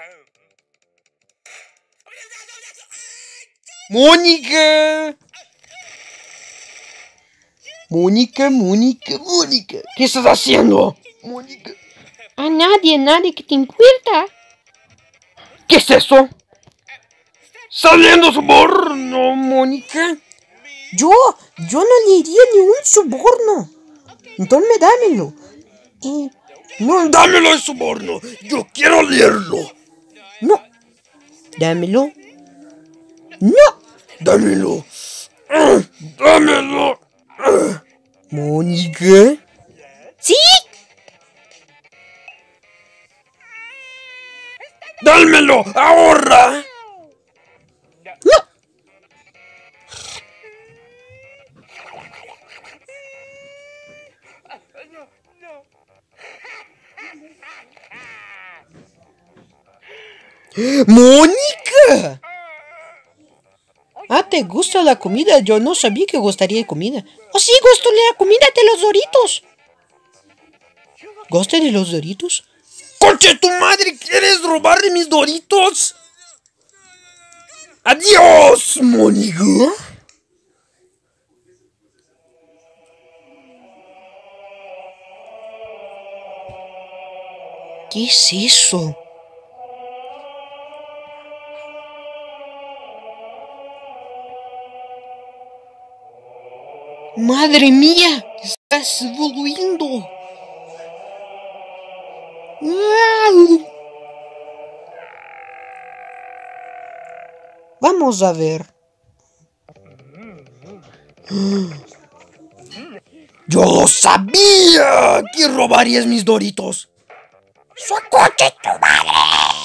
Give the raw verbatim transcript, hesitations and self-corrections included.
¡Mónica! Mónica, Mónica, Mónica. ¿Qué estás haciendo? Mónica. A nadie, a nadie que te importa. ¿Qué es eso? ¡Saliendo soborno, Mónica! Yo, yo no le diría ni un soborno. Entonces dámelo. Eh, no. ¡Dámelo el soborno! ¡Yo quiero leerlo! No. Dámelo. No. ¡Dámelo! ¡Dámelo! ¿Mónica? ¿Sí? ¡Dámelo ahora! No. ¡Mónica! Ah, ¿te gusta la comida? Yo no sabía que gustaría comida. Oh, sí, gusto la comida de los Doritos. ¿Gusta de los Doritos? ¡Conche tu madre! ¿Quieres robarle mis Doritos? ¡Adiós, Mónica! ¿Qué es eso? ¡Madre mía! ¡Estás volviendo! Vamos a ver. ¡Yo lo sabía! ¿Quién robarías mis Doritos? ¡Su coche tu madre!